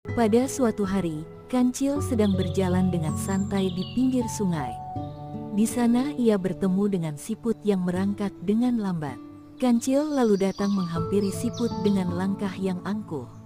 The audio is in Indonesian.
Pada suatu hari, Kancil sedang berjalan dengan santai di pinggir sungai. Di sana ia bertemu dengan siput yang merangkak dengan lambat. Kancil lalu datang menghampiri siput dengan langkah yang angkuh.